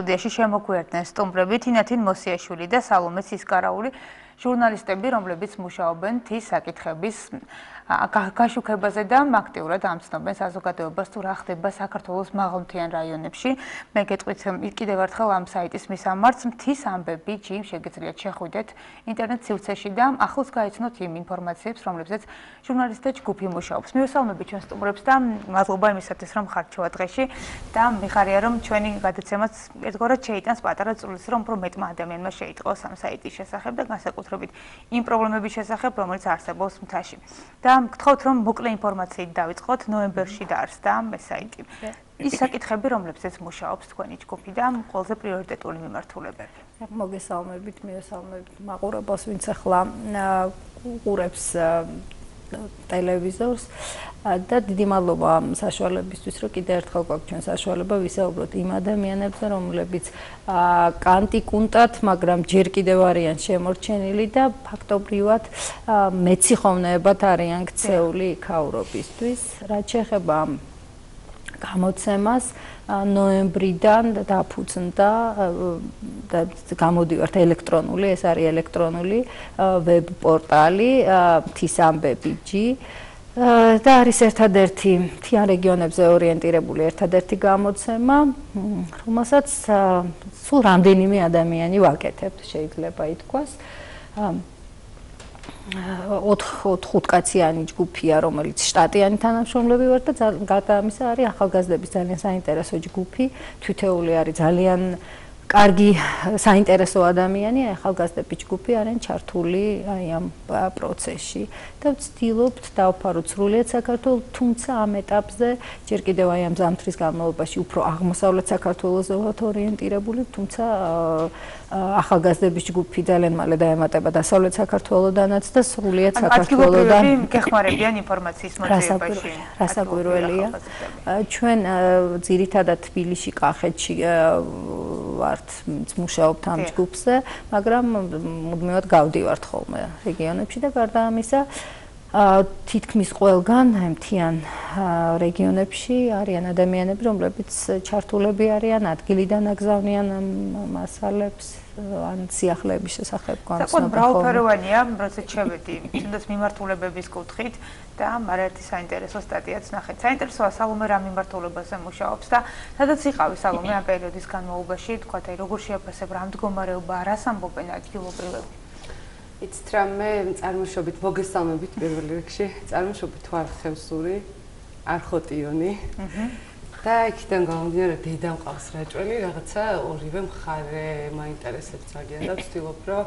სტუდიაში შემოგვიერთდნენ სტუმრები თინათინ მოსიაშვილი და სალომე ცისკარაული, ჟურნალისტები, რომლებიც მუშაობენ თის საკითხების გაშუქებაზე და აქტიურად ამცნობენ საზოგადოებას თუ რა ხდება საქართველოს მაღალმთიან რაიონებში. მე გეტყვით კიდევ ერთხელ ამ საიტის მისამართს მთის ამბები ჯიმ შეგიძლიათ შეხვიდეთ ინტერნეტ სივრცეში და ახლოს გაიცნოთ იმ ინფორმაციებს, რომლებზეც ჟურნალისტთა ჯგუფი მუშაობს. მივესალმები ჩვენ სტუმრებს და მადლობა იმისათვის, რომ ხართ ჩვეულა დღეში და მიხარია, რომ ჩვენი გადაცემაც ერთგვარად შეიტანს პატარა წვლილს, რომ უფრო მეტმა ადამიანმა შეიტყოს ამ საიტის შესახებ და განსაკუთრებით იმ პრობლემების შესახებ, რომელიც არსებობს მთაში. და გთხოვთ, რომ მოკლე ინფორმაციით დავიწყოთ. ნოემბერში დაარსდა ეს საიტი. ის საკითხები, რომლებზეც მუშაობს თქვენი ჯგუფი და ყველაზე პრიორიტეტული მიმართულებები. მოგესალმებით, მივესალმებით მაყურებელს, ვინც ახლა უყურებს ტელევიზორს და დიდი მადლობა ამ საშუალებისთვის, რომ კიდევ ერთხელ გვაქვს ჩვენ საშუალება ვისაუბროთ იმ ადამიანებზე, რომლებიც კანტიკუნტად, მაგრამ ჯერ კიდევ არიან შემორჩენილი და ფაქტობრივად მეციხოვნეებად არიან ქცეული იქაურობისთვის. რაც შეეხება გამოცემას, ნოემბრიდან დაფუძნდა და გამოდივართ ელექტრონული, ეს არის ელექტრონული ვებ პორტალი მთის ამბები.jl და არის ერთადერთი მთიან რეგიონებზე ორიენტირებული ერთადერთი გამოცემა, რომელსაც სულ რამდენიმე ადამიანი ვაკეთებთ, შეიძლება ითქვას. 4-5 კაციანი ჯგუფია, რომელიც შტატიანი თანამშრომლები ვართ და გარდა ამისა არის ახალგაზრდების ძალიან საინტერესო ჯგუფი, თითოეული არის ძალიან კარგი საინტერესო ადამიანი, ახალგაზრდების ჯგუფი არიან ჩართული აი ამ პროცესში და ვცდილობთ დავფაროთ სრულიად საქართველოს, თუმცა ამ ეტაპზე ჯერ კიდევ აი ამ ზამთრის განმავლობაში უფრო აღმოსავლეთ საქართველოზე ვართ ორიენტირებული, თუმცა ახალგაზრდების ჯგუფი ძალიან მალე დაემატება დასავლეთ საქართველოდანაც და სრულიად საქართველოდან გეხმარებიან ინფორმაციის მოძიებაში. რასაკვირველია. ჩვენ ძირითადად თბილისში, კახეთში ვართ, მუშაობთ ამ ჯგუფზე, მაგრამ მუდმივად გავდივართ ხოლმე რეგიონებში და გარდა ამისა თითქმის ყველგან მთიან რეგიონებში არიან ადამიანები, რომლებიც ჩართულები არიან, ადგილიდან აგზავნიან მასალებს, ან სიახლეების შესახებ განცნობენ. საკმაოდ მრავალფეროვანია, როცა შევედი, თუნდაც მიმართულებების კუთხით და არაერთი საინტერესო სტატიაც ნახეთ. საინტერესოა სალომე რა მიმართულებაზე მუშაობს და სადაც იყავი სალომე ამ პერიოდის განმავლობაში, თქვათ, აი როგორ შეაფასებ რა მდგომარეობა, რას ამბობენ ადგილობრივები? იცით რა, მე წარმოშობით მოგესალმებით პირველ რიგში, წარმოშობით ვარ ხევსური, არხოტიონი. და იქიდან გამომდინარე დედა მყავს რაჭველი, რაღაცა ორივე მხარე მაინტერესებს ძალიან და ვცდილობ, რომ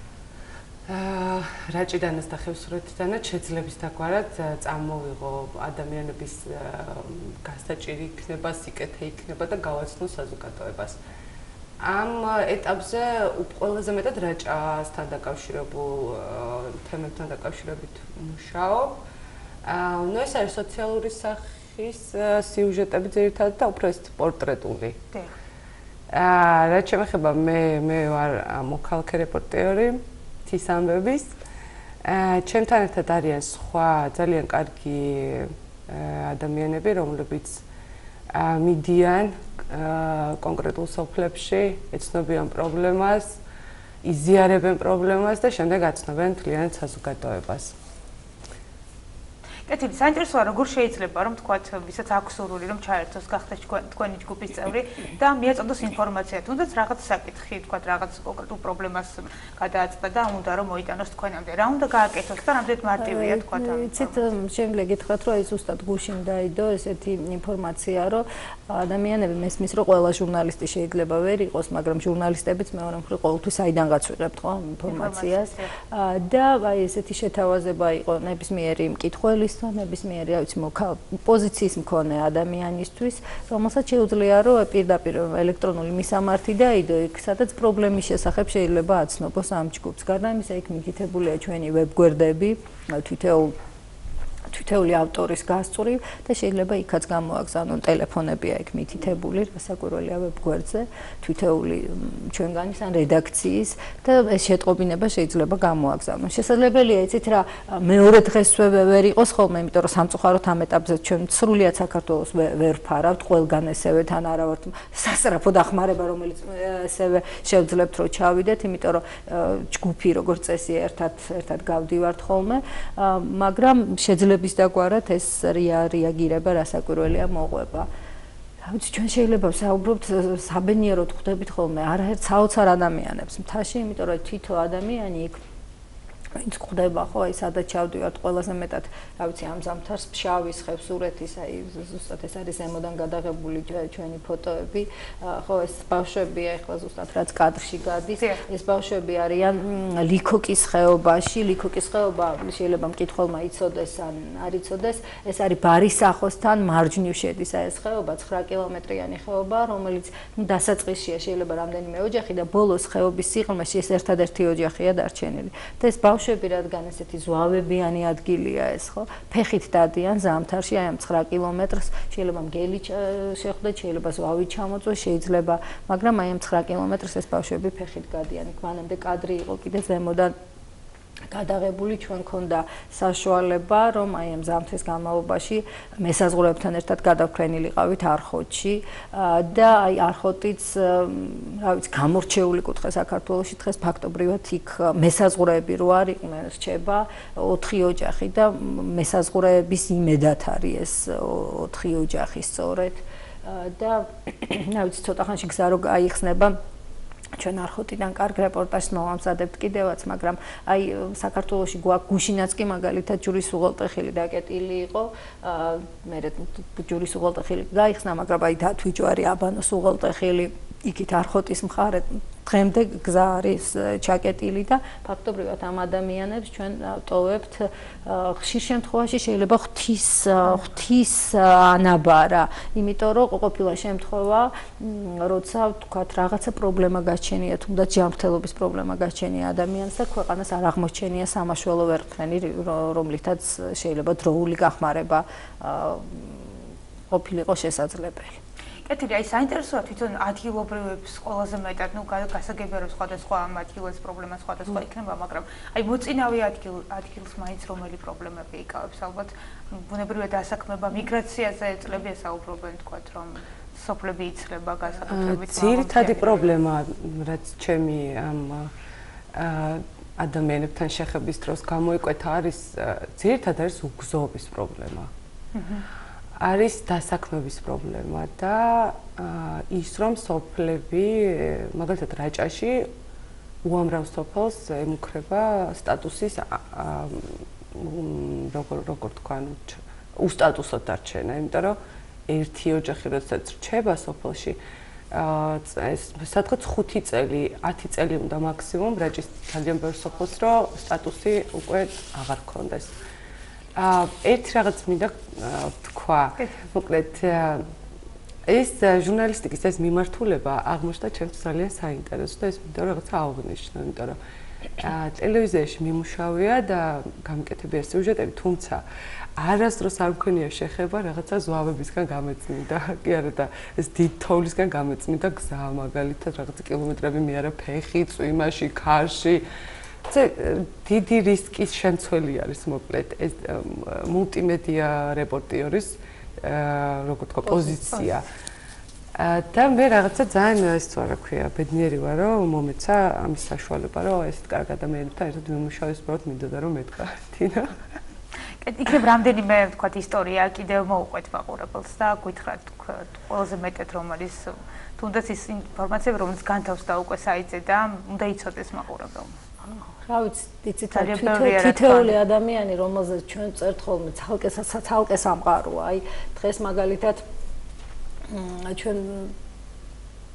რაჭიდანაც და ხევსურეთიდანაც შეძლების დაგვარად წამოვიღო ადამიანების გასაჭირი იქნება, სიკეთე იქნება და გავაცნო საზოგადოებას. ამ ეტაპზე ყველაზე მეტად რაჭასთან დაკავშირებულ თემებთან დაკავშირებით მუშაობ. ნუ ეს არის სოციალური სახის სიუჟეტები ძირითადად და უფრო ეს პორტრეტული. რაც შეეხება მე ვარ მოქალაქე რეპორტიორი მთის ამბების. ჩემთან ერთად არიან სხვა ძალიან კარგი ადამიანები, რომლებიც მიდიან კონკრეტულ სოფლებში, ეცნობიან პრობლემას, იზიარებენ პრობლემას და შემდეგ აცნობენ მთლიანად საზოგადოებას. კეთილი, საინტერესოა როგორ შეიძლება რომ თქვათ, ვისაც აქვს სურვილი რომ ჩაერთოს გახდეს თქვენი ჯგუფის წევრი და მიაწოდოს ინფორმაცია, თუნდაც რაღაც საკითხი, თქვათ, რაღაც კონკრეტულ პრობლემას გადააწყვეტა და უნდა რომ მოიტანოს თქვენამდე. რა უნდა გააკეთოს და რამდენად მარტივია თქვათ ამ. იცით, შემიძლია გითხრათ, რომ ეს უბრალოდ გუშინ დაიდო ესეთი ინფორმაცია, რომ ადამიანები მესმის, რომ ყველა ჟურნალისტი შეიძლება ვერ იყოს, მაგრამ ჟურნალისტებიც მეორე მხრივ ყოველთვის აიდანღაც ვიღებთ ხო ამ ინფორმაციას და აი ესეთი შეთავაზება იყო ნებისმიერი მკითხველის ნებისმიერი, რა ვიცი, პოზიციის მქონე ადამიანისთვის, რომელსაც შეუძლია რომ პირდაპირ ელექტრონული მისამართი დაიდო იქ, სადაც პრობლემის შესახებ შეიძლება აცნობს ამ ჯგუფს. გარდა ამისა, იქ მითითებულია ჩვენი ვებგვერდები, თითოეულ თითოეული ავტორის გასწვრივ და შეიძლება იქაც გამოაგზავნონ ტელეფონებია იქ მითითებული, რასაკვირველია ვებგვერდზე, თითოეული ჩვენგანის ან რედაქციის და ეს შეტყობინება შეიძლება გამოაგზავნონ. შესაძლებელია იცით რა მეორე დღესვე ვერ იყოს ხოლმე, იმიტომ რომ სამწუხაროდ ამ ეტაპზე ჩვენ სრულიად საქართველოს ვერ ვფარავთ, ყველგან ესევე თან არა ვართ სასწრაფო დახმარება, რომელიც ესევე შევძლებთ რომ ჩავიდეთ, იმიტომ რომ ჯგუფი როგორც წესი ერთად გავდივართ ხოლმე, მაგრამ შეძლებს დაგვარად ეს რეაგირება რასაკვირველია მოყვება. ვიცი ჩვენ შეიძლება საუბრობთ საბენიეროდ ხვდებით ხოლმე არაერთ საოცარ ადამიანებს მთაში, იმიტომ რომ თითო ადამიანი იქ ვინც ხვდება ხო აი სადაც ჩავდივართ ყველაზე მეტად რა ვიცი ამ ზამთარს ფშავის ხევსურეთის აი ზუსტად ეს არის ზემოდან გადაღებული ჩვენი ფოტოები ხო ეს ბავშვებია ეხლა ზუსტად რაც კადრში გადის ეს ბავშვები არიან ლიქოკის ხეობაში ლიქოკის ხეობა შეიძლება მკითხველმა იცოდეს ან არ იცოდეს ეს არის ბარის სახოსთან მარჯვნივ შედის აი ეს ხეობა 9 კილომეტრიანი ხეობა რომელიც დასაწყისშია შეიძლება რამდენიმე ოჯახი და ბოლოს ხეობის სიღრმეში ეს ერთადერთი ოჯახია დარჩენილი და ეს ბავშვები რადგან ესეთი ზვავებიანი ადგილია ეს ხო ფეხით დადიან ზამთარში აი ამ 9 კილომეტრს შეიძლება მგელი შეხვდეთ შეიძლება ზვავი ჩამოწვეს შეიძლება მაგრამ აი ამ 9 კილომეტრს ეს ბავშვები ფეხით გადიან მანამდე კადრი იყო კიდე ზემოდან გადაღებული ჩვენ ქონდა საშუალება რომ აი ამ ზამთრის განმავლობაში მესაზღვრეებთან ერთად გადავქრენილიყავით არხოტში და აი არხოტიც რა ვიცი გამორჩეული კუთხე საქართველოში დღეს ფაქტობრივად იქ მესაზღვრეები რო არიყვნენ რჩება 4 ოჯახი და მესაზღვრეების იმედად არის ეს 4 ოჯახი სწორედ და რა ვიცი ცოტა ხანში გზა რო აიხსნება ჩვენ არხოტიდან კარგ რეპორტაჟს მოვამზადებთ კიდევაც, მაგრამ აი საქართველოში გუშინაც კი მაგალითად ჯურის უღელტეხილი დაკეტილი იყო, მე ჯურის უღელტეხილი გაიხსნა, მაგრამ აი დათვი ჯვარი აბანოს უღელტეხილი იქით არხოტის მხარეთ დღემდე გზა არის ჩაკეტილი და ფაქტობრივად ამ ადამიანებს ჩვენ ტოვებთ ხშირ შემთხვევაში შეიძლება ღვთის ანაბარა, იმიტომ რომ ყოფილა შემთხვევა, როცა თქვათ რაღაცა პრობლემა გაჩენია, თუნდაც ჯანმრთელობის პრობლემა გაჩენია ადამიანს და ქვეყანას არ აღმოჩენია სამაშველო ვერტმენი, რომლითაც შეიძლება დროული გახმარება ყოფილიყო შესაძლებელი. კეთილი, აი საინტერესოა თვითონ ადგილობრივებს ყველაზე მეტად, ნუ გასაგებია სხვადასხვა ამ ადგილას პრობლემა სხვადასხვა იქნება, მაგრამ აი მოწინავე ადგილს მაინც რომელი პრობლემები იკავებს, ალბათ ბუნებრივად დასაქმება მიგრაციაზე ეწლებია საუბრობენ თქვათ, რომ სოფლები იცლება განსაკუთრებით. ძირითადი პრობლემა, რაც ჩემი ამ ადამიანებთან შეხების დროს გამოიკვეთა, არის ძირითადად არის უგზობის პრობლემა. არის დასაქმების პრობლემა და ის რომ სოფლები მაგალითად რაჭაში უამრავ სოფელს ემუქრება სტატუსის როგორ თქვა უსტატუსოდ დარჩენა, იმიტომ რომ ერთი ოჯახი როდესაც რჩება სოფელში სადღაც 5 წელი, 10 წელი უნდა მაქსიმუმ რაჭის ძალიან ბევრ სოფელს რომ სტატუსი უკვე აღარ ქონდეს. ერთი რაღაც მინდა თქვა, მოკლედ ეს ჟურნალისტიკის ეს მიმართულება აღმოჩნდა ჩემთვის ძალიან საინტერესო და ეს მინდა რაღაცა აღვნიშნო, იმიტომ რომ ტელევიზიაში მიმუშავია და გამიკეთებია სიუჟეტები, თუმცა არასდროს არ მქონია შეხება რაღაცა ზვავებისგან გამეწმინდა, კი არა და ეს დიდ თოვლისგან გამეწმინდა გზა, მაგალითად რაღაცა კილომეტრები მიარა ფეხი, წვიმაში, ქარში დიდი რისკის შემცველი არის მოკლედ ეს მულტიმედია რეპორტიორის როგორ თქვა პოზიცია და მე რაღაცა ძალიან ეს რა ქვია ბედნიერი ვარ რომ მომეცა ამის საშუალება რომ ესეთ კარგ ადამიანებთან ერთად მიმუშავოს უბრალოდ მინდოდა რომ მეთქვა თინა იქნებ რამდენიმე თქვა ისტორია კიდევ მოუყვეთ მაყურებელს და გითხრათ ყველაზე მეტად რომ არის თუნდაც ის ინფორმაციები რომელიც განთავს და უკვე საიტზე და უნდა იცოდეს მაყურებელმა რა ვიცი, იცით თითოეული ადამიანი, რომელზეც ჩვენ წერთ ხოლმე, ცალკე სამყაროა. აი, დღეს მაგალითად ჩვენ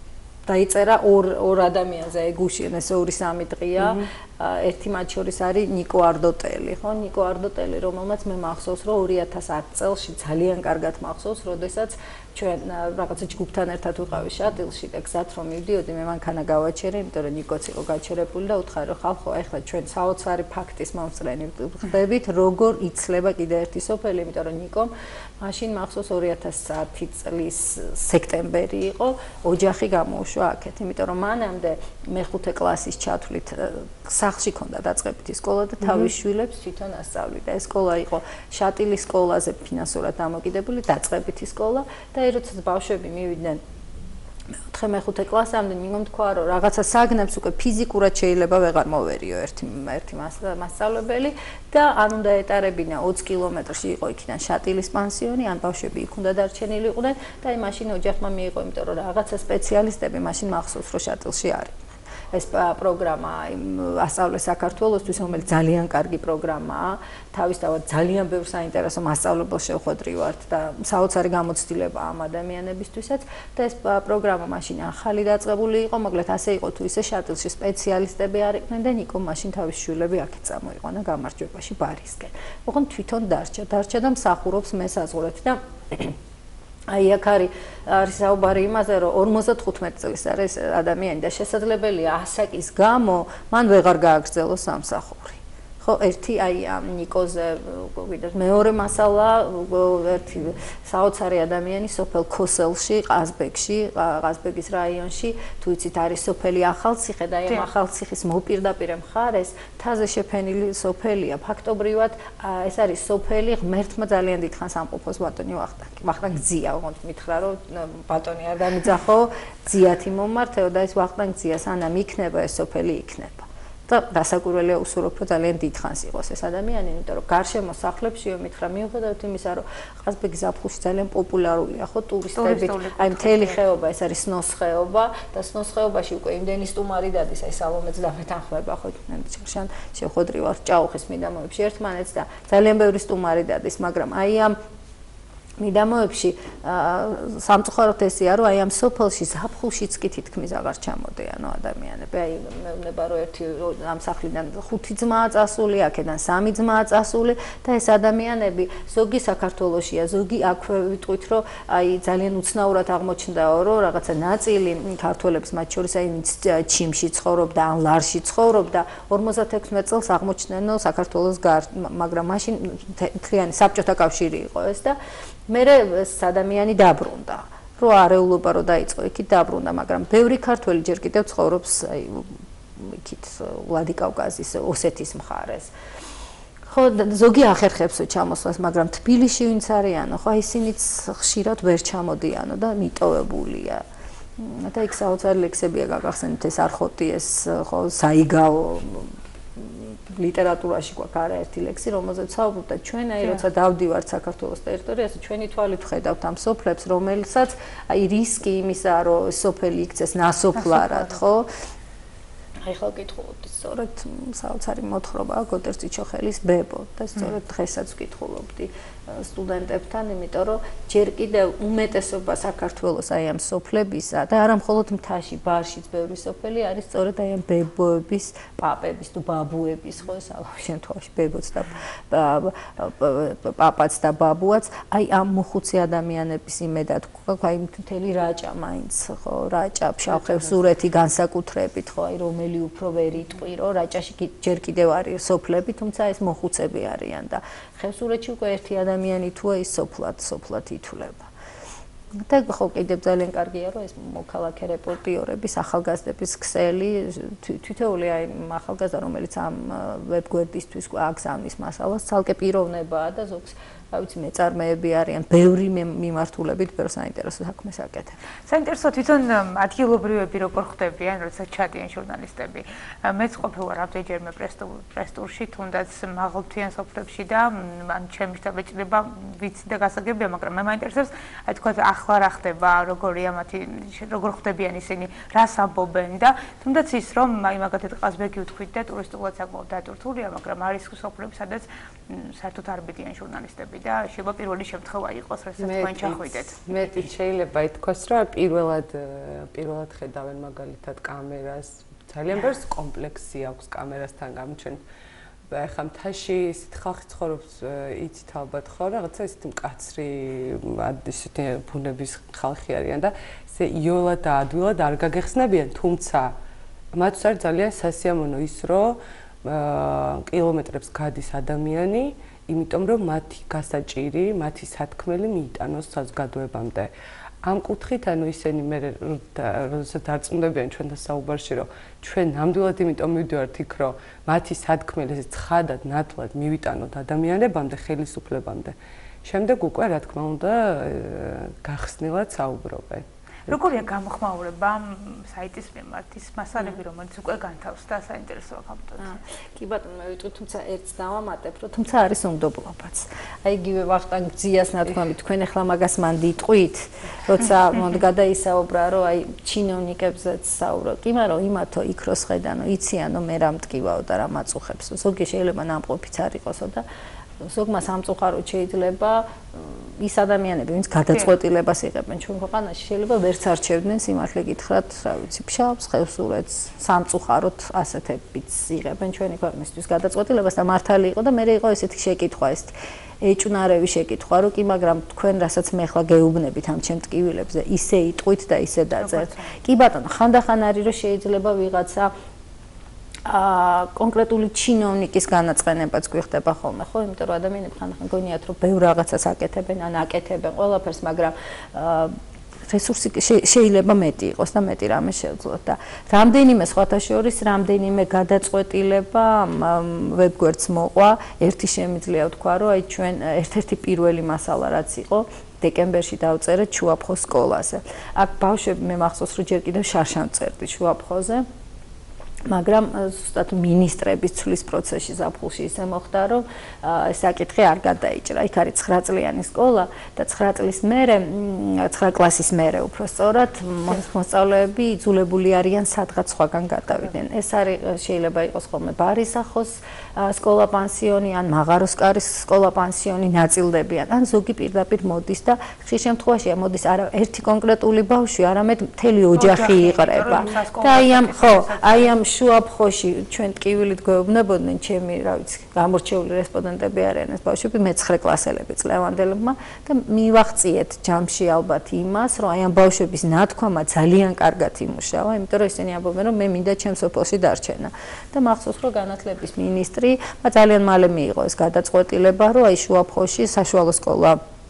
დაიწერა ორ ადამიანზე, აი გუშინ ეს 2-3 დღეა. ერთი მათ შორის არის ნიკო არდოტელი, ხო? ნიკო არდოტელი, რომელმაც მე მახსოვს, რომ 2010 წელს ძალიან კარგად მახსოვს, როდესაც ჩვენ რაღაცა ჯგუფთან ერთად ვიყავი შატილში და გზად რომ მივდიოდი, მე მანქანა გავაჩერე, იმიტომ რომ ნიკოც იყო გაჩერებული და უთხარი რომ ხალხო, ეხლა ჩვენ საოცარი ფაქტის მომსწრენი ხდებით, როგორ იცლება კიდე ერთი სოფელი, იმიტომ რომ ნიკომ მაშინ მახსოვს 2010 წლის სექტემბერი იყო, ოჯახი გამოუშვა აქეთ, იმიტომ რომ მანამდე მე-5 კლასის ჩათვლით სახლში ქონდა დაწყებითი სკოლა და თავის შვილებს თვითონ ასწავლიდა. ეს სკოლა იყო შატილის სკოლაზე ფინანსურად დამოკიდებული დაწყებითი სკოლა და როდესაც ბავშვები მივიდნენ 4-5 კლასამდე მიმთქვა რომ რაღაცა საგნებს უკვე ფიზიკურად შეიძლება ვეღარ მოვერიო ერთი მასწავლებელი და არ უნდა ეტარებინა 20 კილომეტრში იყო იქიდან შატილის პანსიონი, ან ბავშვები იქ უნდა დარჩენილი იყვნენ და აი მაშინ ოჯახმა მიიღო, იმიტომ რომ რაღაცა სპეციალისტები მაშინ მახსოვს რომ შატილში არის. ეს პროგრამა ასწავლე საქართველოსთვის, რომელიც ძალიან კარგი პროგრამაა. თავისთავად ძალიან ბევრ საინტერესო მასწავლებელს შევხვედრივართ და საოცარი გამოცდილება ამ ადამიანებისთვისაც და ეს პროგრამა მაშინ ახალი დაწყებული იყო, მაგრამ ასე იყო თუ ისე შატილში სპეციალისტები არ იყვნენ და ნიკომ მაშინ თავის შვილები აქეთ წამოიყვანა გამარჯვებაში ბარისკენ. ოღონდ თვითონ დარჩა და მსახურობს მესაზღვრეთ და აი აქ არის საუბარი იმაზე, რომ 55 წლის არის ადამიანი და შესაძლებელია ასაკის გამო მან ვეღარ გააგრძელოს სამსახური. ხო, ერთი აი ამ ნიკოზე ვიდრე მეორე მასალა, ერთი საოცარი ადამიანი სოფელ ქოსელში, ყაზბეგში, ყაზბეგის რაიონში, თუ იცით არის სოფელი ახალციხე და აი ამ ახალციხის მოპირდაპირე მხარეს თაზე შეფენილი სოფელია. ფაქტობრივად ეს არის სოფელი ღმერთმა ძალიან დიდხანს ამყოფოს ბატონი ვახტანგ ძია, ოღონდ მითხრა რომ ბატონი არ დამიძახო, ძიათი მომართეო და ეს ვახტანგ ძიას ანამ იქნება ეს სოფელი იქნება. და დასაკვირველია უსურვებ რომ ძალიან დიდხანს იყოს ეს ადამიანი, იმიტომ რომ გარშემო სახლებშიო მითხრა მიუხედავად იმისა, რომ ყაზბეგის ზაფხულში ძალიან პოპულარულია, ხო, ტურისტებით, აი მთელი ხეობა ეს არის სნოს ხეობა და სნოს ხეობაში უკვე იმდენი სტუმარი დადის, აი სალომეც დამეთანხმება, ხო, ჩერშან შეხვედრივარ ჭაუხის მიდამოებში ერთმანეთს და ძალიან ბევრი სტუმარი დადის, მაგრამ აი ამ მიდამოებში სამწუხაროდ ესეა, რომ აი ამ სოფელში ზაფხულშიც კი თითქმის აღარ ჩამოდეანო ადამიანები. აი მეუბნება რომ ერთი ამ სახლიდან 5 ძმაა წასული, აქედან 3 ძმაა წასული და ეს ადამიანები ზოგი საქართველოშია, ზოგი აქვე ვიტყვით, რომ აი ძალიან უცნაურად აღმოჩნდაო, რომ რაღაცა ნაწილი ქართველებს მათ შორის აი ჩიმში ცხოვრობდა, ან ლარში ცხოვრობდა 56 წელს აღმოჩნდნო საქართველოს მაგრამ მაშინ მთლიანი საბჭოთა კავშირი იყო ეს და მერე ეს ადამიანი დაბრუნდა. რო არეულობა რო დაიწყო, იქით დაბრუნდა, მაგრამ ბევრი ქართველი ჯერ კიდევ ცხოვრობს აი იქით ვლადიკავკაზის ოსეთის მხარეს. ხო, ზოგი ახერხებსო ჩამოსვლას, მაგრამ თბილისში ვინც არიანო, ხო, ისინიც ხშირად ვერ ჩამოდიანო და მიტოვებულია. და იქ საოცარი ლექსებია გაგახსენეთ ეს არხოტი ეს ხო საიგავო ლიტერატურაში გვაქვს არაერთი ლექსი, რომელზეც საუბრობთ და ჩვენ აი როცა დავდივართ საქართველოს ტერიტორიაზე, ჩვენი თვალით ვხედავთ ამ სოფლებს, რომელსაც აი რისკი იმისა, რომ სოფელი იქცეს ნასოფლარად, ხო? აი ხო გითხულობთ, სწორედ საოცარი მოთხრობაა გოდერძ ჭიჩოხელის ბებო და სწორედ დღესაც ვკითხულობდი სტუდენტებთან, იმიტომ რომ ჯერ კიდევ უმეტესობა საქართველოს აი ამ სოფლებისა და არა მხოლოდ მთაში, ბარშიც ბევრი სოფელი არის სწორედ აი ამ ბებოების, პაპების თუ ბაბუების, ხო, სალავ შემთხვევაში ბებოც და პაპაც და ბაბუაც, აი ამ მოხუცი ადამიანების იმედად, აი მთელი რაჭა მაინც, ხო, რაჭა, ფშავ-ხევსურეთი განსაკუთრებით, ხო, აი რომელი უფრო ვერ იტყვი, რომ რაჭაში ჯერ კიდევ არის სოფლები, თუმცა ეს მოხუცები არიან და ხევსურეთში უკვე ერთი ადამიანი თუა ის სოფლად ითვლება. და ხო კიდევ ძალიან კარგია რომ ეს მოქალაქე რეპორტიორების ახალგაზრდების ქსელი თითოეული აი ახალგაზრდა რომელიც ამ ვებგვერდისთვის აგზავნის მასალას ცალკე პიროვნებაა და ზოგს რა ვიცი მეწარმეები არიან, ბევრი მიმართულებით ბევრ საინტერესო საქმეს აკეთებენ. საინტერესო თვითონ ადგილობრივები როგორ ხდებიან, როცა ჩადიან ჟურნალისტები. მეც ყოფილი ვარ რამდენჯერმე პრესტურში, თუნდაც მაღალმთიან სოფლებში და ან ჩემი შთაბეჭდილება ვიცი და გასაგებია, მაგრამ მე მაინტერესებს, აი თქვა ახლა რა ხდება, როგორია მათი, როგორ ხდებიან ისინი, რას ამბობენ და თუნდაც ის რომ აი მაგათად ყაზბეგი ვთქვით და ტურისტულად საკმაოდ დატვირთულია, მაგრამ არის სოფლები, სადაც საერთოდ არ ბედიან ჟურნალისტები და შეიძლება პირველი შემთხვევა იყოს, რასაც თქვენ ჩახვიდეთ. მეტი შეიძლება ითქვას, რომ პირველად ხედავენ მაგალითად კამერას, ძალიან ბევრს კომპლექსი აქვს კამერასთან გამჩენ. ეხლა მთაში ისეთ ხალხი ცხოვრობს, იცით ალბათ ხო, რაღაცა ისეთი მკაცრი, ისეთი ბუნების ხალხი არიან და ესე იოლად და ადვილად არ გაგეხსნებიან, თუმცა მათთვის არის ძალიან სასიამოვნო ის, რომ კილომეტრებს გადის ადამიანი, იმიტომ რომ მათი გასაჭირი, მათი სათქმელი მიიტანოს საზოგადოებამდე. ამ კუთხით, ანუ ისინი მე როდესაც დარწმუნდებიან ჩვენთან საუბარში, რომ ჩვენ ნამდვილად იმიტომ მივდივართ იქ, რომ მათი სათქმელი ესე ცხადად, ნათლად მივიტანოთ ადამიანებამდე, ხელისუფლებამდე. შემდეგ უკვე, რა თქმა უნდა, გახსნილად საუბრობენ. როგორია გამოხმაურება საიტის მიმართ ის მასალები, რომელიც უკვე განთავსდა საინტერესოა გამწვავ. კი ბატონო, მე ვიტყვი, თუმცა ერთს დავამატებ, რომ თუმცა არის უნდობლობაც. აი იგივე ვახტანგ ძიას ნათქვამი, თქვენ ახლა მაგას მან დიტყვით, როცა გადაისაუბრა, რომ აი ჩინოვნიკებზეც საუბრო. კი, მაგრამ იმათო იქ რო სხედანო, იციანო მე რა მტკივაო და რა მაწუხებს. ზოგი შეიძლება ნამყოფიც არ იყოსო და ზოგმა სამწუხაროდ შეიძლება ის ადამიანები, ვინც გადაწყვეტილებას იღებენ ჩვენ ქვეყანაში, შეიძლება ვერც არჩევდნენ სიმართლე გითხრათ, რა ვიცი, ფშავს, ხევსურეთს, სამწუხაროდ ასეთებიც იღებენ ჩვენი ქვეყნისთვის გადაწყვეტილებას და მართალი იყო და მე იყო ესეთი შეკითხვა, ეს ეჭვნარევი შეკითხვა, რომ კი, მაგრამ თქვენ რასაც მე ახლა გეუბნებით ამ ჩემ ტკივილებზე, ისე იტყვით და ისე დაწერთ. კი ბატონო, ხანდახან არის რომ შეიძლება ვიღაცა კონკრეტული ჩინოვნიკის განაცხენებაც გვიხდება ხოლმე, ხო? იმიტომ რომ ადამიანები ხანდახან გონიათ, რომ ბევრ რაღაცას აკეთებენ, ან აკეთებენ ყველაფერს, მაგრამ რესურსი შეიძლება მეტი იყოს და მეტი რამე შეძლოთ და რამდენიმე სხვათა შორის რამდენიმე გადაწყვეტილება ვებგვერდს მოყვა, ერთი შემიძლია ვთქვა, რომ აი ჩვენ ერთ-ერთი პირველი მასალა რაც იყო დეკემბერში დავწერეთ შუაფხოს სკოლაზე. აქ ბავშვები მე მახსოვს, რომ ჯერ კიდევ შარშან წერდი შუაფხოზე. მაგრამ ზუსტად ministrების ცვლის პროცესში ზაფხულში ისე მოხდა, რომ საკითხი არ გადაიჭრა. იქ არის 9 წლიანი სკოლა და 9 წლის მერე, 9 კლასის მერე უფრო სწორად, მოსწავლეები იძულებული არიან სადღაც სხვაგან გადავიდნენ. ეს არის შეიძლება იყოს ხოლმე ბარისახოს სკოლა პანსიონი, ან მაღაროსკარის სკოლა პანსიონი ნაწილდებიან, ან ზოგი პირდაპირ მოდის და ხშირ შემთხვევაში მოდის არა ერთი კონკრეტული ბავშვი, არამედ მთელი ოჯახი იყრება. და აი ამ შუაფხოში ჩვენ ტკივილით გვეუბნებოდნენ ჩემი, რა ვიცი, გამორჩეული რესპონდენტები არიან ეს ბავშვები, მე-9 კლასელები წლევანდებმა და მივაღწიეთ ჯამში ალბათ იმას, რომ აი ამ ბავშვების ნათქვამა ძალიან კარგად იმუშავა, იმიტომ რომ ისინი ამბობენ, რომ მე მინდა ჩემს სოფელში დარჩენა. და მახსოვს, რომ განათლების მინისტრი ძალიან მალე მიიღო ეს გადაწყვეტილება, რომ აი შუაფხოში საშუალო სკოლა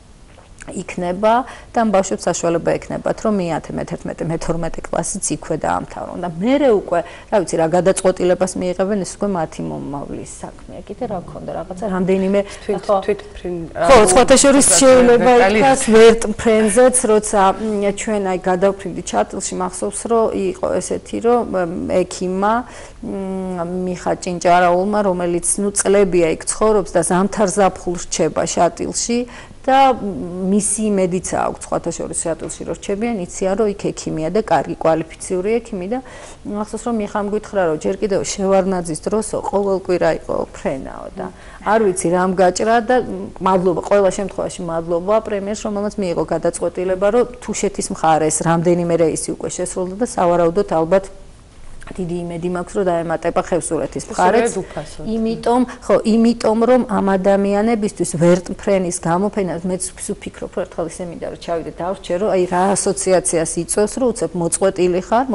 იქნება და ამ ბავშვებს საშუალება ექნებათ, რომ მე-10, მე-11, მე-12 კლასიც იქვე დაამთავრონ და მერე უკვე, რა ვიცი, რა გადაწყვეტილებას მიიღებენ, ეს უკვე მათი მომავლის საქმეა. კიდე რა გქონდა, რაღაცა რამდენიმე ხო, სხვათა შორის შეიძლება ითქვას ვერტმფრენზეც, როცა ჩვენ აი გადავფრინდით ჩატილში, მახსოვს, რომ იყო ესეთი, რომ ექიმმა მიხა ჭინჭარაულმა, რომელიც წლებია იქ ცხოვრობს და ზამთარ-ზაფხულ რჩება შატილში და მისი იმედიცა აქვს სხვათა შორის შატილში რო რჩებიან, იციან რომ იქ ექიმია და კარგი კვალიფიციური ექიმი და მახსოვს რომ მიხამ გითხრა რომ ჯერ კიდევ შევარდნაძის დროსო ყოველ კვირა იყო ფრენაო და არ ვიცი რამ გაჭრა და მადლობა ყველა შემთხვევაში მადლობა პრემიერს რომელმაც მიიღო გადაწყვეტილება რომ თუშეთის მხარეს რამდენიმე რეისი უკვე შესრულდა და სავარაუდოდ ალბათ დიდი იმედი მაქვს რომ დაემატება ხევსურეთის მხარეც. იმიტომ რომ ამ ადამიანებისთვის ვერტმფრენის გამოფენა მეც ვფიქრობ რომ ერთხელ ისე მინდა რომ ჩავიდე დავრჩე რომ აი რა ასოციაციას იწვევს რომ უცებ მოწყვეტილი ხარ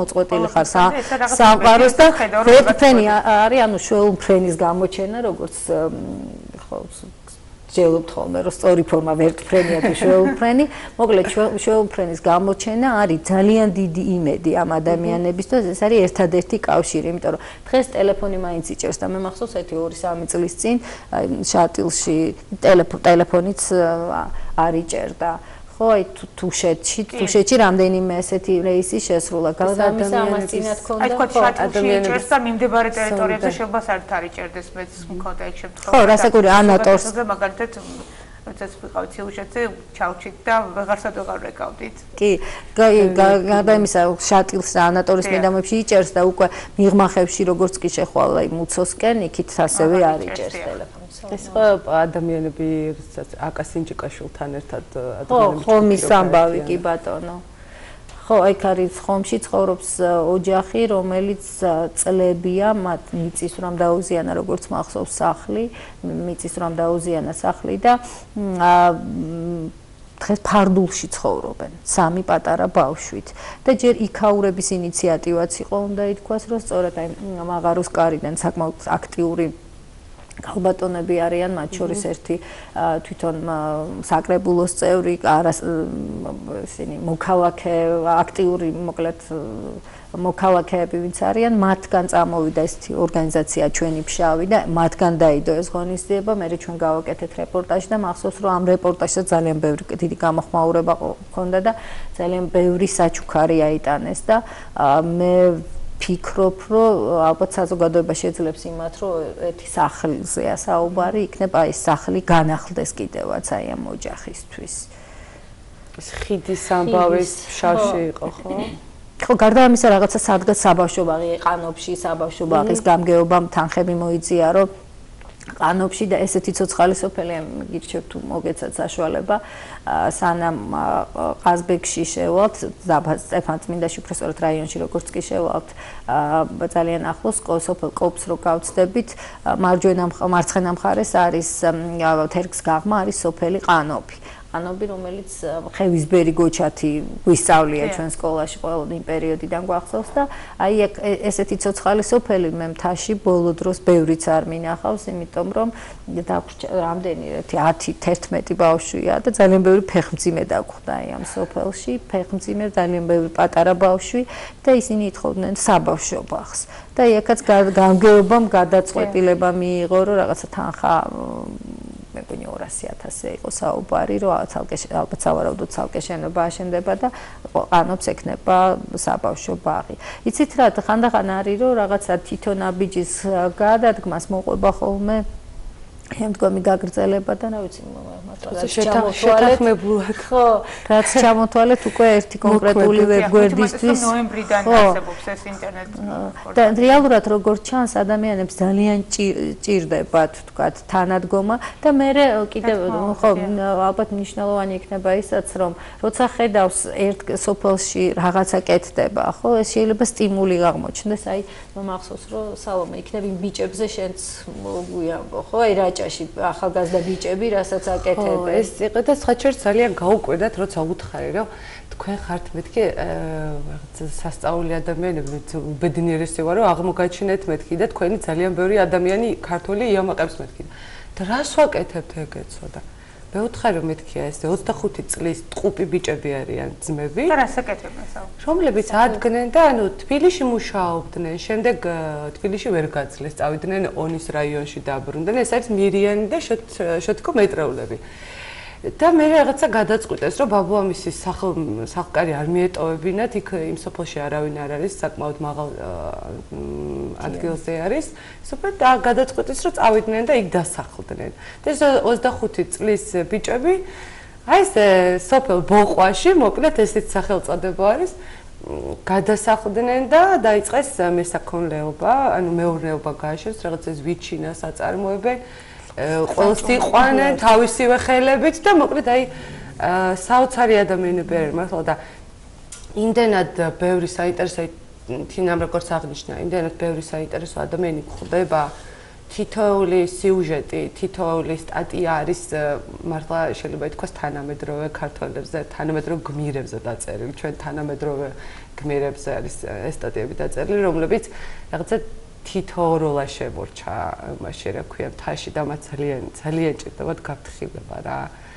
სამყაროს და ვერტმფრენი არის ანუ შვეულმფრენის გამოჩენა როგორც ხო ჯელობთ ხოლმე რომ სწორი ფორმა ვერტმფრენია თუ შვეულმფრენი, მოკლედ შვეულმფრენის გამოჩენა არის ძალიან დიდი იმედი ამ ადამიანებისთვის, ეს არის ერთადერთი კავშირი, იმიტომ რომ დღეს ტელეფონი მაინც იჭერს და მე მახსოვს ერთი 2-3 წლის წინ შატილში ტელეფონიც არ იჭერდა. ხო, აი თუშეთში რამდენიმე ესეთი რეისი შესრულა. გადამისა ამას წინათ ქონდა. აი თქვა შატილში იჭერს და მიმდებარე ტერიტორიებზე შეიძლება საერთოდ არ იჭერდეს, მეც მქონდა იქ შემთხვევა. ხო, რასაკური ანატორს მაგალითად როდესაც ვიყავით სიუჟეტზე, ჩავჩით და ვეღარსად ვეღარ ვეკავდით. კი, გადამისა შატილს ანატორის მიდამებში იჭერს და უკვე მიღმახებში როგორც კი შეხვალა იმ უცოსკენ, იქით ასევე არ იჭერს ტელეფონს. ეს ხო ადამიანები აკასინჯიკაშვილთან ერთად ადამიანები ხო მის ამბავი კი ბატონო ხო ეგ არის ხომში ცხოვრობს ოჯახი რომელიც წლებია მათ მიწის რომ დაუზიანა როგორც მახსოვს სახლი მიწის რომ დაუზიანა სახლი და დღეს ფარდულში ცხოვრობენ სამი პატარა ბავშვით და ჯერ იქაურების ინიციატივაც იყო უნდა ითქვას რომ სწორედ აი მაღაროს კარიდან საკმაოდ აქტიური ქალბატონები არიან მათ შორის ერთი თვითონ საკრებულოს წევრი ისინი მოქალაქე აქტიური მოკლედ მოქალაქეები ვინც არიან მათგან წამოვიდა ესეთი ორგანიზაცია ჩვენი ფშავი და მათგან დაიდო ეს ღონისძიება მე ჩვენ გავაკეთეთ რეპორტაჟი და მახსოვს რომ ამ რეპორტაჟზე ძალიან ბევრი დიდი გამოხმაურება ჰქონდა და ძალიან ბევრი საჩუქარი აიტანეს და მე ფიქრობ, რომ ალბათ საზოგადოება შეძლებს იმათ, რომ ერთი სახლზეა საუბარი, იქნება ეს სახლი განახლდეს კიდევაც აი ამ ოჯახისთვის. ეს ხიდის ამბავის ფშავში იყო, ხო? ხო, გარდა ამისა რაღაცა სადგა საბავშვო ბაღი, ყანოფში საბავშვო ბაღის გამგეობამ თანხები მოიწია, რომ ყანოფში და ესეთი ცოცხალი სოფელი გირჩევთ თუ მოგეცათ საშუალება სანამ ყაზბეგში შევალთ სტეფანწმინდაში უფრო სწორად რაიონში როგორც კი შევალთ ძალიან ახლოს სოფელ კოპს რო გავწდებით მარცხენა მხარეს არის თერგს გაღმა არის სოფელი ყანოფი ყანოფი რომელიც ხევისბერი გოჩათი გვისწავლია ჩვენ სკოლაში ყოველ იმ პერიოდიდან გვახსოვს და აი ესეთი ცოცხალი სოფელი მე მთაში ბოლო დროს ბევრიც არ მინახავს იმიტომ რომ რამდენი 10-11 ბავშვია და ძალიან ბევრი ფეხმძიმე დაგვხდა აი ამ სოფელში ფეხმძიმე ძალიან ბევრი პატარა ბავშვი და ისინი ითხოვდნენ საბავშვო ბაღს და იქაც გამგეობამ გადაწყვეტილება მიიღო რომ რაღაცა თანხა მეგონი 200,000 იყო საუბარი, რომ ალბათ სავარაუდოდ ცალკე შენობა აშენდება და ყანობს ექნება საბავშვო ბაღი. იცით რა, ხანდახან არის რომ რაღაცა თვითონ აბიჯის გადადგმას მოყვება ხოლმე მდგომი გაგრძელება და რა ვიცი შეთანხმებულად ხო რაც ჩამოთვალეთ უკვე ერთი კონკრეტული ვებგვერდისთვის ნოემბრიდან არსებობს ეს ინტერნეტ და რეალურად როგორც ჩანს ადამიანებს ძალიან ჭირდებათ თქვათ თანადგომა და მე კიდევ ხო ალბათ მნიშვნელოვანი იქნება ისაც რომ როცა ხედავს ერთ სოფელში რაღაცა კეთდება ხო ეს შეიძლება სტიმული აღმოჩნდეს აი მომახსოვს რომ სალომე იქნებ იმ ბიჭებზე შენც მოგვიამბო ხო აი რაჭაში ახალგაზრდა ბიჭები რასაც აკეთებენ ეს იყო და სხვაჩერს ძალიან გაუკვირდათ როცა უთხარი რომ თქვენ ხართ მეთქი სასწაული ადამიანები უბედნიერესი ვარ რომ აღმოგაჩინეთ მეთქი და თქვენი ძალიან ბევრი ადამიანი ქართული იამაყებს მეთქი და რას ვაკეთებთ ეგეცო და მე ვთხარი რომ მეთქია ეს 25 წლის ტყუპი ბიჭები არიან ძმები და რას აკეთებენ საერთოდ რომლებიც ადგნენ და ანუ თბილისში მუშაობდნენ შემდეგ თბილისში ვერ გაძლეს წავიდნენ ონის რაიონში დაბრუნდნენ ეს არის მირიანი და შეთქო მეტრეულები და მე რაღაცა გადაწყვიტეს რომ ბაბუამისის სახლკარი არ მიეტოვებინათ იქ იმ სოფელში არავინ არ არის საკმაოდ მაღალ ადგილზე არის სოფელ და გადაწყვიტეს რომ წავიდნენ და იქ დასახლდნენ და ეს 25 წლის ბიჭები აი ეს სოფელ ბოყვაში მოკლედ ესეც სახელწოდება არის გადასახლდნენ და დაიწყეს მესაქონლეობა ანუ მეურნეობა გააშენეს რაღაც ეს ვიჩინას აწარმოებენ ყველს იყვანენ თავისივე ხელებით და მოკლედ აი საოცარი ადამიანები არიან მართლა და იმდენად ბევრი საინტერესო თინამ როგორც აღნიშნა იმდენად ბევრი საინტერესო ადამიანი გვხვდება თითოეული სიუჟეტი თითოეული სტატია არის მართლა შეიძლება ითქვას თანამედროვე ქართველებზე თანამედროვე გმირებზე დაწერილი ჩვენ თანამედროვე გმირებზე არის ეს სტატიები დაწერილი რომლებიც რაღაცა თითო როლა შემორჩა მაშინ რა ქვია მთაში და მათ ძალიან ჭირდებათ გაფრთხილება რა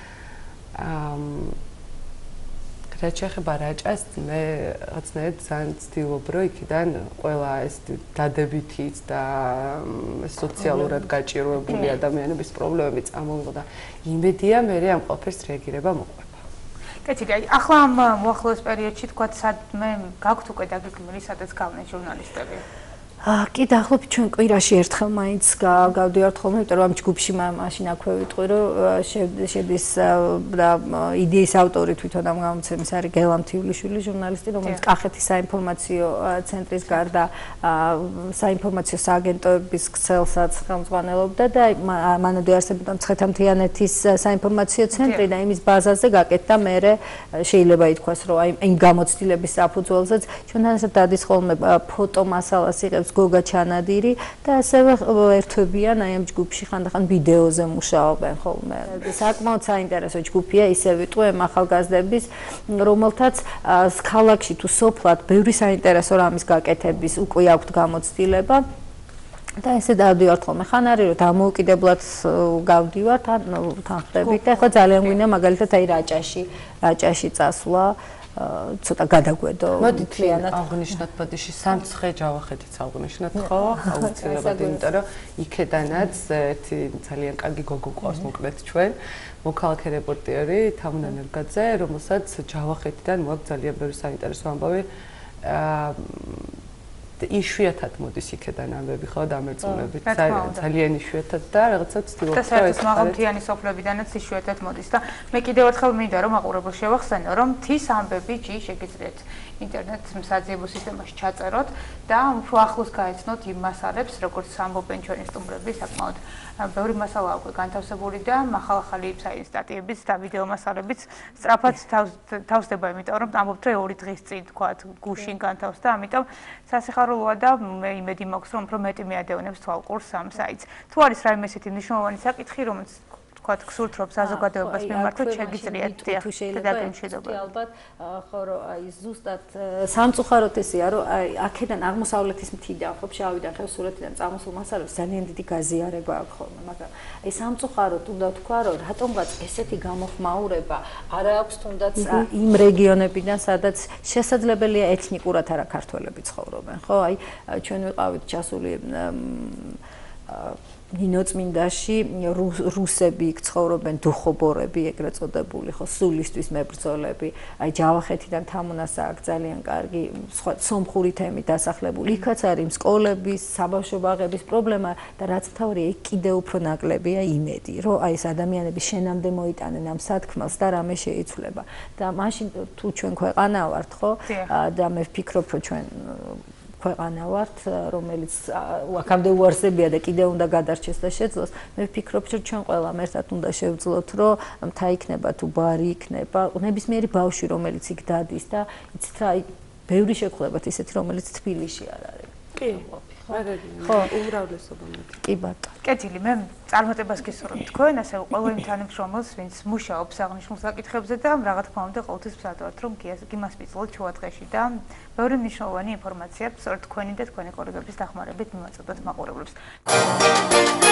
რაც შეეხება რაჭას მე რაღაცნაირად ძალიან ვცდილობ რომ იქიდან ყველა ეს დადებითიც და სოციალურად გაჭირვებული ადამიანების პრობლემები წამოვიღო და იმედია მე ამ ყველაფერს რეაგირება მოყვება კეთილი აი ახლა ამ მოახლოეს პერიოდში თქვა სადმე გაქვთ უკვე დაგეგმილი სადაც გავნენ ჟურნალისტები კი დაახლოებით ჩვენ კვირაში ერთხელ მაინც გავდივართ ხოლმე, იმიტომ რომ ამ ჯგუფში მაშინ აქვე ვიტყვი, რომ შედის და იდეის ავტორი თვითონ ამ გამოცემის არის გელამ თიულიშვილი, ჟურნალისტი, რომელიც კახეთის საინფორმაციო ცენტრის გარდა საინფორმაციო სააგენტოების ქსელსაც ხელმძღვანელობდა და მანამდე არსებობდა მცხეთა-მთიანეთის საინფორმაციო ცენტრი და იმის ბაზაზე გაკეთდა მერე შეიძლება ითქვას, რომ აი იმ გამოცდილების საფუძველზეც ჩვენთან ასე დადის ხოლმე ფოტო მასალას იღებს გოგა ჩანადირი და ასევე ერთვებიან აი ამ ჯგუფში ხანდახან ვიდეოზე მუშაობენ ხოლმე. საკმაოდ საინტერესო ჯგუფია, ისე ვიტყვი, ამ ახალგაზრდების, რომელთაც ქალაქში თუ სოფლად ბევრი საინტერესო რამის გაკეთების უკვე აქვთ გამოცდილება. და ესე დავდივართ ხოლმე. ხან არის რომ დამოუკიდებლად გავდივართ, თან ხდებით და ახლა ძალიან გვინდა მაგალითად აი რაჭაში წასვლა. ცოტა გადაგვედო. მოდით მთლიანად აღნიშნოთ ბოდიში სამცხე ჯავახეთიც აღნიშნოთ, ხო? აუცილებლად, იმიტომ რომ იქედანაც ერთი ძალიან კარგი გოგო ყავს მოკლედ ჩვენ, მოქალაქე რეპორტიერი თამუნა ნერგაძე, რომელსაც ჯავახეთიდან მოაქვს ძალიან ბევრი საინტერესო ამბავი. იშვიათად მოდის იქედან ამბები, ხო, დამერწმუნებით, ძალიან იშვიათად და რაღაცა ცდილობს. და საერთოდ მაღალმთიანი სოფლებიდანაც იშვიათად მოდის და მე კიდევ ერთხელ მინდა რომ მაყურებელს შევახსენო, რომ მთის ამბები ჯი შეგიძლიათ ინტერნეტ საძიებო სისტემაში ჩაწეროთ და უფრო ახლოს გაეცნოთ იმ მასალებს, როგორც ამბობენ ჩვენი სტუმრები, საკმაოდ ბევრი მასალა უკვე განთავსებული და ახალ-ახალი სტატიებიც და ვიდეო მასალებიც სწრაფად თავსდება, იმიტომ რომ ამბობთ რომ 2 დღის წინ თქვათ გუშინ განთავსდა, ამიტომ სასიხარულოა და მე იმედი მაქვს რომ უფრო მეტი მიადევნებს თვალყურს ამ საიტს. თუ არის რაიმე ესეთი მნიშვნელოვანი საკითხი, რომელიც თქვათ გსურთ რომ საზოგადოებას მიმართოთ შეგიძლიათ დაგემშვიდობა. ალბათ ხო რომ აი ზუსტად სამწუხაროდ ესეა რომ აი აქედან აღმოსავლეთის მთიდან ხო შავიდან ხევსურეთიდან წამოსულ მასალებს ძალიან დიდი გაზიარება აქვს ხოლმე, მაგრამ აი სამწუხაროდ უნდა თქვა რომ რატომღაც ესეთი გამოხმაურება არ აქვს თუნდაც იმ რეგიონებიდან სადაც შესაძლებელია ეთნიკურად არა ქართველები ცხოვრობენ, ხო? აი ჩვენ ვიყავით ჩასული ნინოწმინდაში რუსები იქ ცხოვრობენ, დუხობორები ეგრეთ წოდებული, ხო, სულისთვის მებრძოლები. აი ჯავახეთიდან თამუნას აქვს ძალიან კარგი სხვა სომხური თემით დასახლებული. იქაც არის სკოლების, საბავშვო ბაღების პრობლემა და რაც მთავარია, იქ კიდევ უფრო ნაკლებია იმედი, რომ აი ეს ადამიანები შენამდე მოიტანენ ამ სათქმელს და რამე შეიცვლება. და მაშინ თუ ჩვენ ქვეყანა ვართ, ხო? და მე ვფიქრობ, რომ ჩვენ ქვეყანა ვართ, რომელიც აქამდე უარსებია და კიდევ უნდა გადარჩეს და შეძლოს. მე ვფიქრობ, რომ ჩვენ ყველამ ერთად უნდა შევძლოთ, რომ მთა იქნება თუ ბარი იქნება, ნებისმიერი ბავშვი, რომელიც იქ დადის და იცით რა, ბევრი შეგხვდებათ ისეთი, რომელიც თბილისში არ არის. კი. ხო, უმრავლესობა მეტი. კი ბატონო. კეთილი, მე წარმატებას გისურვებ თქვენ, ასე ყველა იმ თანამშრომელს, ვინც მუშაობს აღნიშნულ საკითხებზე და რა თქმა უნდა, ყოველთვის ვსადავთ, რომ გიმასპინძლოთ შუადღეში და ბევრი მნიშვნელოვანი ინფორმაცია სწორედ თქვენი და თქვენი კოლეგების დახმარებით მიმოაწოდოთ მაყურებლებს.